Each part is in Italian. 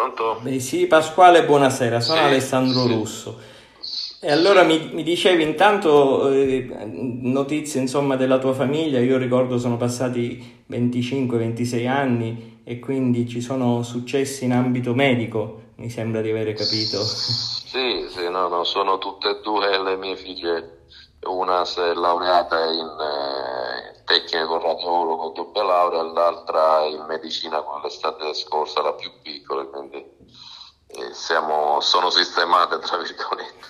Pronto? Beh, sì, Pasquale, buonasera, sono Sì, Alessandro sì, Russo. E allora sì. mi dicevi intanto notizie insomma della tua famiglia. Io ricordo sono passati 25-26 anni e quindi ci sono successi in ambito medico, mi sembra di avere capito. Sì, sì, no, no, sono tutte e due le mie figlie. Una si è laureata in tecnico radiologo, doppia laurea, e l'altra in medicina con l'estate scorsa, la più piccola, quindi sono sistemate, tra virgolette.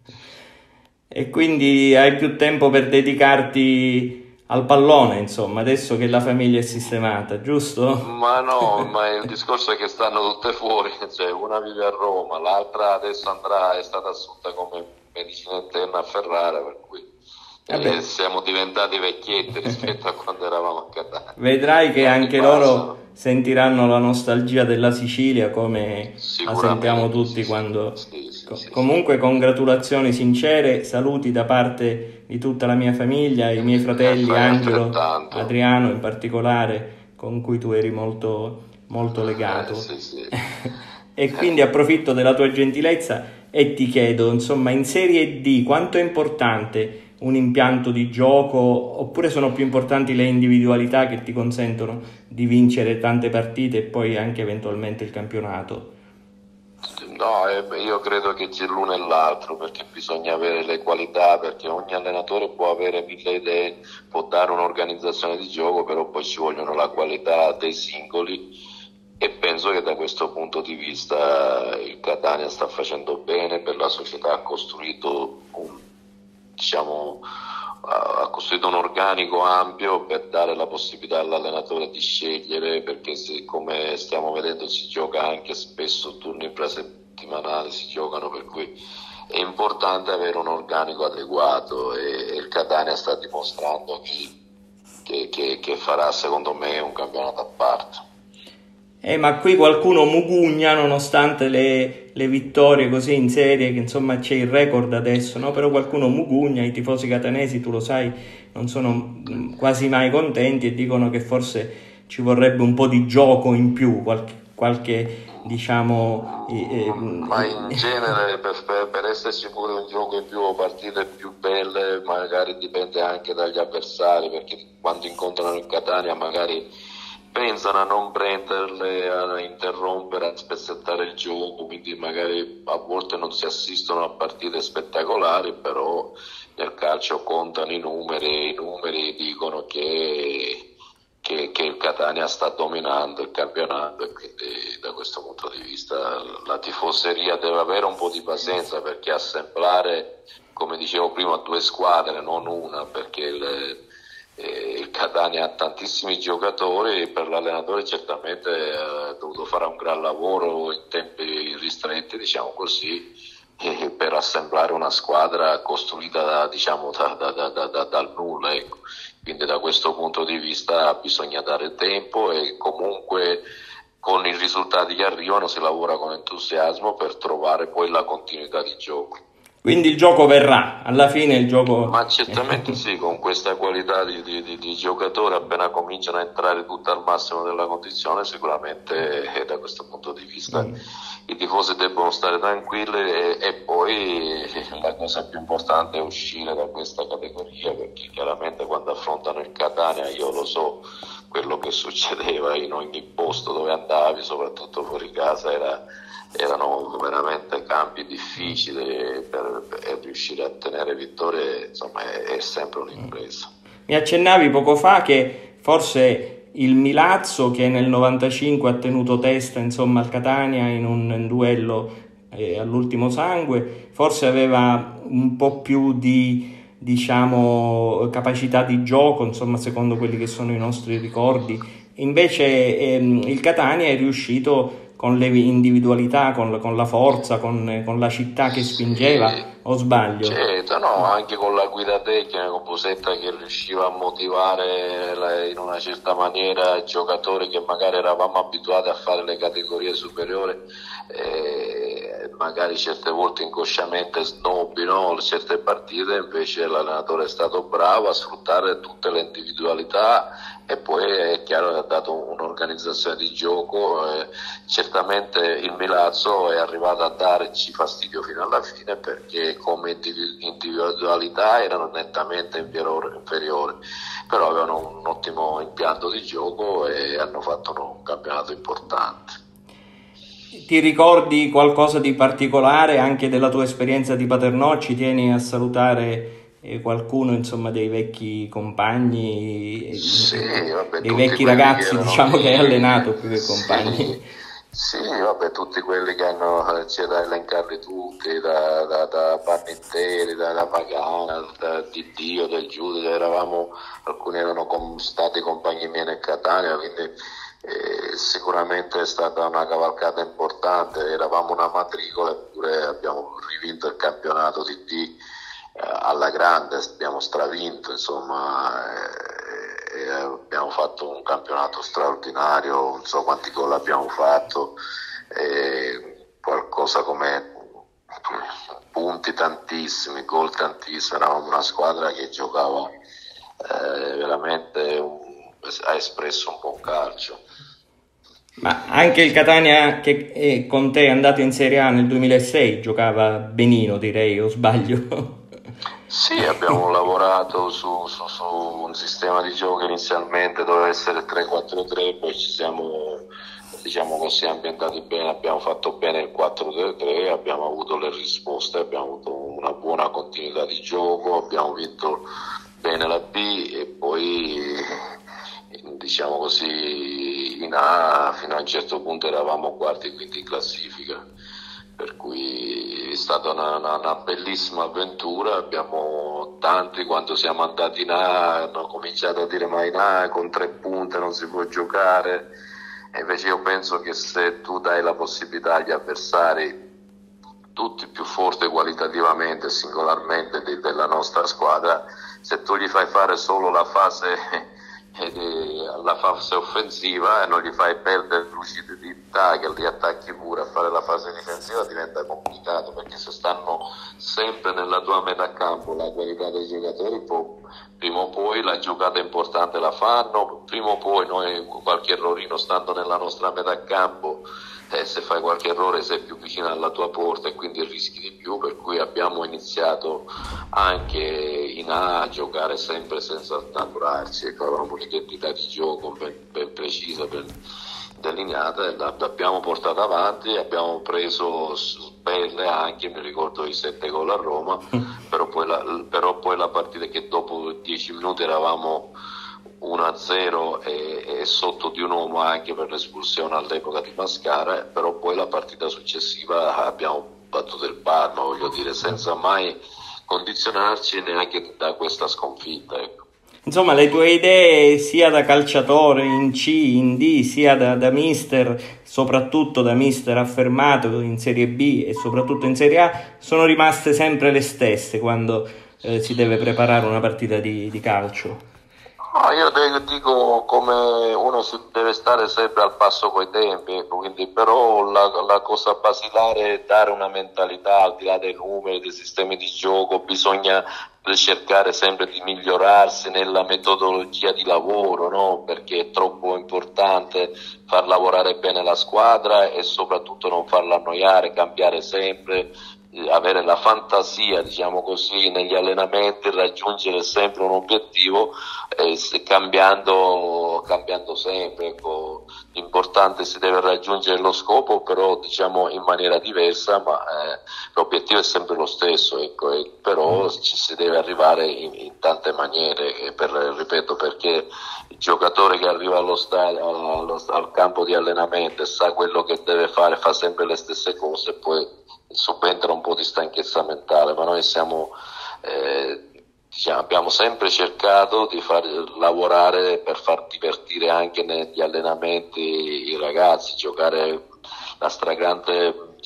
E quindi hai più tempo per dedicarti al pallone, insomma, adesso che la famiglia è sistemata, giusto? Ma no, ma il discorso è che stanno tutte fuori, cioè una vive a Roma, l'altra adesso andrà, è stata assunta come medicina interna a Ferrara, per cui Vabbè. siamo diventati vecchietti rispetto a quando eravamo a Catania. Vedrai Gli che anni anche loro passano, sentiranno la nostalgia della Sicilia come la sentiamo sicuramente, sì, tutti sì, quando... sì, sì, sì, sì. Comunque congratulazioni sincere, saluti da parte di tutta la mia famiglia, i miei E fratelli fai Angelo, altrettanto. Adriano in particolare, con cui tu eri molto, molto legato. Sì, sì. E quindi approfitto della tua gentilezza e ti chiedo, insomma, in Serie D quanto è importante un impianto di gioco, oppure sono più importanti le individualità che ti consentono di vincere tante partite e poi anche eventualmente il campionato? No, io credo che c'è l'uno e l'altro, perché bisogna avere le qualità, perché ogni allenatore può avere mille idee, può dare un'organizzazione di gioco, però poi ci vogliono la qualità dei singoli, e penso che da questo punto di vista il Catania sta facendo bene, per la società ha costruito diciamo, ha costruito un organico ampio per dare la possibilità all'allenatore di scegliere, perché come stiamo vedendo si gioca anche spesso turni infrasettimanali, si giocano, per cui è importante avere un organico adeguato, e il Catania sta dimostrando che farà, secondo me, un campionato a parte. Ma qui qualcuno mugugna nonostante le vittorie così in serie, che insomma c'è il record adesso, no? Però qualcuno mugugna, i tifosi catanesi, tu lo sai, non sono quasi mai contenti e dicono che forse ci vorrebbe un po' di gioco in più, qualche diciamo... Ma in genere per esserci pure un gioco in più o partite più belle, magari dipende anche dagli avversari, perché quando incontrano il Catania magari pensano a non prenderle, a interrompere, a spezzettare il gioco, quindi magari a volte non si assistono a partite spettacolari, però nel calcio contano i numeri, e i numeri dicono che il Catania sta dominando il campionato, e quindi da questo punto di vista la tifoseria deve avere un po' di pazienza, perché assemblare, come dicevo prima, due squadre, non una, perché il Catania ha tantissimi giocatori, e per l'allenatore certamente ha dovuto fare un gran lavoro in tempi ristretti, diciamo così, per assemblare una squadra costruita diciamo, dal nulla, ecco. Quindi da questo punto di vista bisogna dare tempo, e comunque con i risultati che arrivano si lavora con entusiasmo per trovare poi la continuità di gioco. Quindi il gioco verrà, alla fine il gioco... Ma certamente sì, con questa qualità di giocatori, appena cominciano a entrare tutto al massimo della condizione, sicuramente da questo punto di vista i tifosi debbono stare tranquilli, e poi la cosa più importante è uscire da questa categoria, perché chiaramente quando affrontano il Catania, io lo so quello che succedeva in ogni posto dove andavi, soprattutto fuori casa, erano veramente campi difficili, per riuscire a ottenere vittorie, insomma, è sempre un'impresa. Mi accennavi poco fa che forse il Milazzo, che nel 95 ha tenuto testa insomma al Catania in un duello all'ultimo sangue, forse aveva un po' più di diciamo capacità di gioco, insomma, secondo quelli che sono i nostri ricordi. Invece il Catania è riuscito con le individualità, con la forza, con la città che spingeva, Sì, o sbaglio? certo, no, anche con la guida tecnica, con Busetta che riusciva a motivare in una certa maniera i giocatori che magari eravamo abituati a fare le categorie superiori, magari certe volte inconsciamente snobbino certe partite, invece l'allenatore è stato bravo a sfruttare tutte le individualità e poi è chiaro che ha dato un'organizzazione di gioco. Certamente il Milazzo è arrivato a darci fastidio fino alla fine, perché come individualità erano nettamente inferiori, però avevano un ottimo impianto di gioco e hanno fatto un campionato importante. Ti ricordi qualcosa di particolare anche della tua esperienza di Paternò? Ci tieni a salutare qualcuno, insomma, dei vecchi compagni, sì, vabbè, dei vecchi ragazzi, diciamo, che hai allenato più che compagni? Sì, vabbè, tutti quelli che c'è da elencarli tutti, da Parnitteri, da Pagana, di Dio, del Giudice, alcuni erano stati compagni miei nel Catania, quindi sicuramente è stata una cavalcata importante. Eravamo una matricola, eppure abbiamo rivinto il campionato di D alla grande, abbiamo stravinto, insomma, e abbiamo fatto un campionato straordinario, non so quanti gol abbiamo fatto, qualcosa come punti tantissimi, gol tantissimi. Eravamo una squadra che giocava veramente, ha espresso un buon calcio. Ma anche il Catania, che con te è andato in Serie A nel 2006, giocava benino, direi, o sbaglio? Sì, abbiamo lavorato su un sistema di gioco che inizialmente doveva essere 3-4-3, poi ci siamo, diciamo così, ambientati bene, abbiamo fatto bene il 4-3-3, abbiamo avuto le risposte, abbiamo avuto una buona continuità di gioco, abbiamo vinto bene la B e poi, diciamo così, in A fino a un certo punto eravamo quarti, quinti in classifica. Per cui è stata una bellissima avventura. Abbiamo tanti, quando siamo andati in A, hanno cominciato a dire: ma in A con 3 punte non si può giocare. E invece io penso che se tu dai la possibilità agli avversari, tutti più forti qualitativamente e singolarmente della nostra squadra, se tu gli fai fare solo la fase offensiva e non gli fai perdere lucidità, che li attacchi pure a fare la fase difensiva, diventa complicato, perché se stanno sempre nella tua metà campo la qualità dei giocatori, prima o poi la giocata importante la fanno, prima o poi noi qualche errorino stando nella nostra metà campo, se fai qualche errore sei più vicino alla tua porta e quindi rischi di più, per cui abbiamo iniziato anche in A a giocare sempre senza snaturarci, avevamo un'identità di gioco ben precisa, ben delineata, e l'abbiamo portata avanti, abbiamo preso belle anche, mi ricordo i 7 gol a Roma, però poi la partita, che dopo 10 minuti eravamo 1-0 e sotto di un uomo anche per l'espulsione all'epoca di Mascara, però poi la partita successiva abbiamo battuto il Parma, voglio dire, senza mai condizionarci neanche da questa sconfitta, ecco. Insomma, le tue idee sia da calciatore in C, in D, sia da mister, soprattutto da mister affermato in Serie B e soprattutto in Serie A, sono rimaste sempre le stesse quando si deve preparare una partita di calcio. Io dico, come uno si deve stare sempre al passo coi tempi, ecco, quindi, però la cosa basilare è dare una mentalità, al di là dei numeri, dei sistemi di gioco. Bisogna cercare sempre di migliorarsi nella metodologia di lavoro, no? Perché è troppo importante far lavorare bene la squadra e soprattutto non farla annoiare, cambiare sempre, avere la fantasia, diciamo così, negli allenamenti, raggiungere sempre un obiettivo, cambiando sempre, ecco. L'importante, si deve raggiungere lo scopo, però diciamo in maniera diversa, ma l'obiettivo è sempre lo stesso, ecco, però ci si deve arrivare in tante maniere, ripeto, perché il giocatore che arriva allo stadio, al campo di allenamento e sa quello che deve fare, fa sempre le stesse cose, e poi subentra un po' di stanchezza mentale, ma noi abbiamo sempre cercato di far lavorare per far divertire anche negli allenamenti i ragazzi, giocare la stragrande,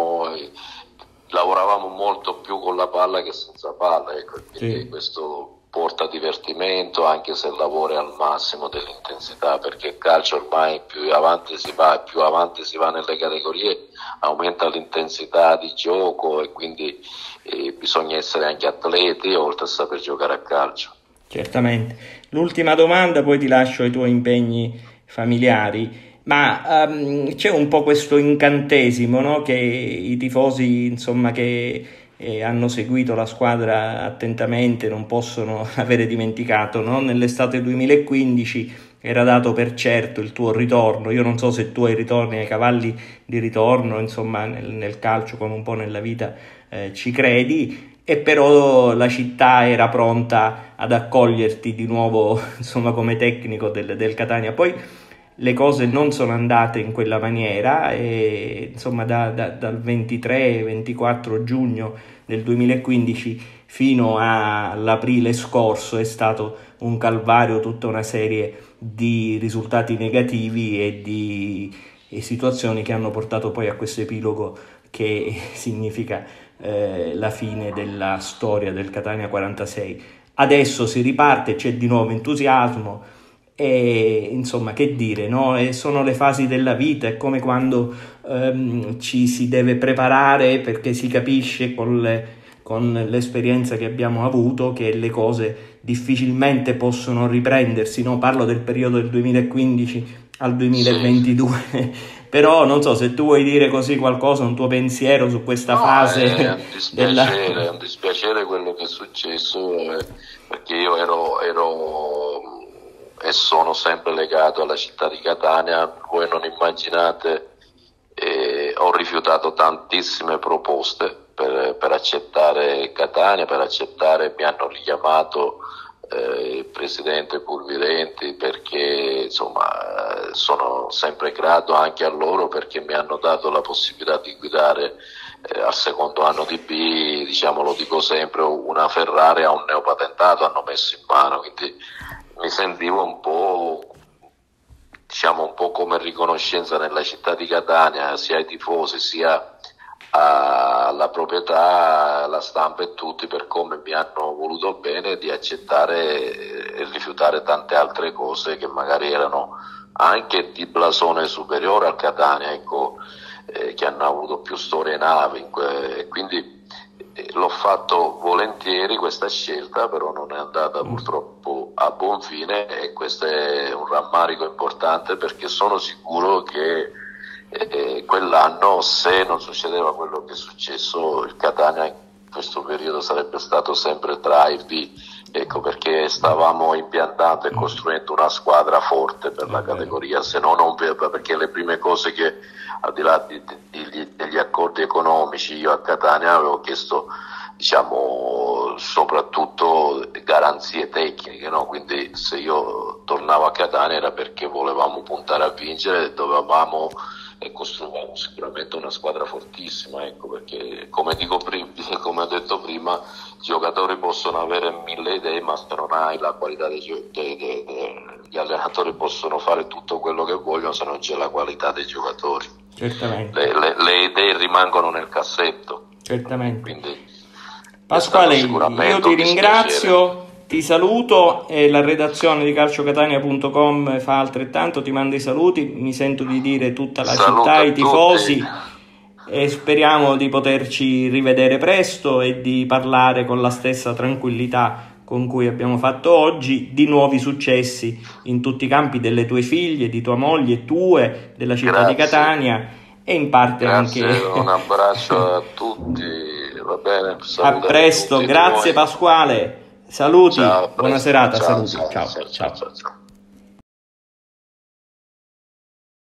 lavoravamo molto più con la palla che senza palla, ecco, quindi sì. Questo porta divertimento, anche se il lavoro è al massimo dell'intensità, perché il calcio ormai più avanti si va nelle categorie, aumenta l'intensità di gioco e quindi bisogna essere anche atleti oltre a saper giocare a calcio. Certamente. L'ultima domanda, poi ti lascio ai tuoi impegni familiari, ma c'è un po' questo incantesimo, no? Che i tifosi, insomma, che hanno seguito la squadra attentamente non possono avere dimenticato, no? Nell'estate 2015 era dato per certo il tuo ritorno. Io non so se tu ai ritorni, ai cavalli di ritorno, insomma, nel calcio come un po' nella vita ci credi, e però la città era pronta ad accoglierti di nuovo, insomma, come tecnico del Catania. Poi le cose non sono andate in quella maniera e insomma dal 23-24 giugno del 2015 fino all'aprile scorso è stato un calvario, tutta una serie di risultati negativi e di situazioni che hanno portato poi a questo epilogo che significa la fine della storia del Catania 46. Adesso si riparte, c'è di nuovo entusiasmo e insomma, che dire, no? Sono le fasi della vita, è come quando ci si deve preparare, perché si capisce con l'esperienza che abbiamo avuto che le cose difficilmente possono riprendersi, no? Parlo del periodo del 2015 al 2022. Sì. Però non so se tu vuoi dire così qualcosa, un tuo pensiero su questa fase. È un dispiacere quello che è successo, perché io ero e sono sempre legato alla città di Catania. Voi non immaginate, ho rifiutato tantissime proposte per accettare Catania, mi hanno richiamato il presidente Pulvirenti, perché insomma sono sempre grato anche a loro, perché mi hanno dato la possibilità di guidare al secondo anno di B, diciamo, lo dico sempre, una Ferrari a un neopatentato hanno messo in mano, quindi mi sentivo un po', diciamo, un po' come riconoscenza nella città di Catania, sia ai tifosi sia alla proprietà, alla stampa e tutti, per come mi hanno voluto bene, di accettare e rifiutare tante altre cose che magari erano anche di blasone superiore al Catania, ecco, che hanno avuto più storie navi, quindi l'ho fatto volentieri questa scelta, però non è andata purtroppo a buon fine, e questo è un rammarico importante, perché sono sicuro che quell'anno, se non succedeva quello che è successo, il Catania in questo periodo sarebbe stato sempre tra i B, ecco, perché stavamo impiantando e costruendo una squadra forte per la categoria, se no non perché le prime cose che, al di là degli accordi economici, io a Catania avevo chiesto, diciamo, soprattutto garanzie tecniche, no? Quindi se io tornavo a Catania era perché volevamo puntare a vincere, dovevamo e costruivamo sicuramente una squadra fortissima, ecco, perché come ho detto prima, i giocatori possono avere 1000 idee, ma se non hai la qualità gli allenatori possono fare tutto quello che vogliono, se non c'è la qualità dei giocatori. Certamente. Le idee rimangono nel cassetto. Certamente. Quindi, Pasquale, io ti ringrazio. Ti saluto e la redazione di calciocatania.com fa altrettanto, ti mando i saluti, mi sento di dire tutta la città, i tifosi, e speriamo di poterci rivedere presto e di parlare con la stessa tranquillità con cui abbiamo fatto oggi di nuovi successi in tutti i campi, delle tue figlie, di tua moglie, tue, della città di Catania e in parte grazie, anche... Un abbraccio a tutti, va bene? A presto, grazie Pasquale. Saluti, ciao, buona serata, ciao, saluti, ciao.